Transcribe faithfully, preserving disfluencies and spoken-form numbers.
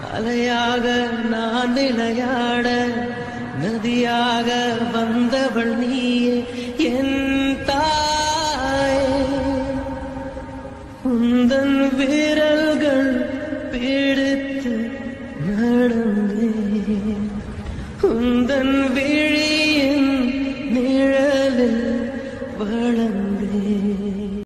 அலையாக நான் விளையாட நதியாக வந்தவள் நீயே என் தாய். உந்தன் விரல்கள் பிடித்து நடந்தேன், உந்தன் விழியின் நிழலில் வளர்ந்தேன்.